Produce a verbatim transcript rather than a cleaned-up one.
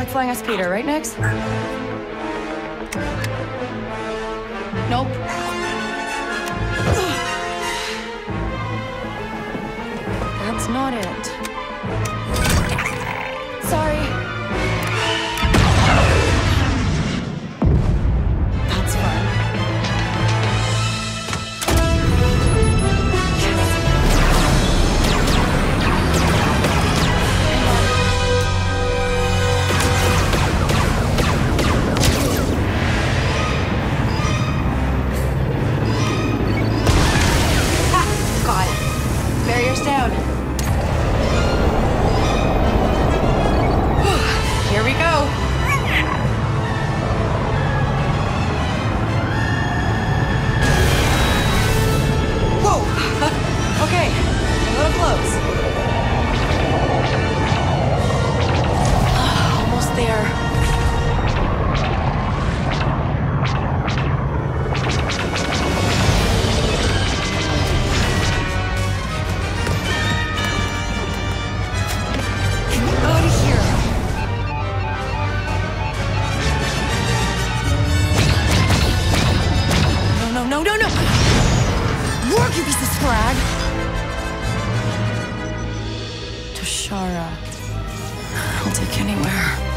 flying us Peter, right, Nix? Nope. That's not it. Sorry. That's fun. Ha! Got it. Barrier's down. Here we go. Whoa! Okay, a little close. Almost there. Out of here. No, no, no, no! Work, you piece of scrag! Toshara. I'll take anywhere.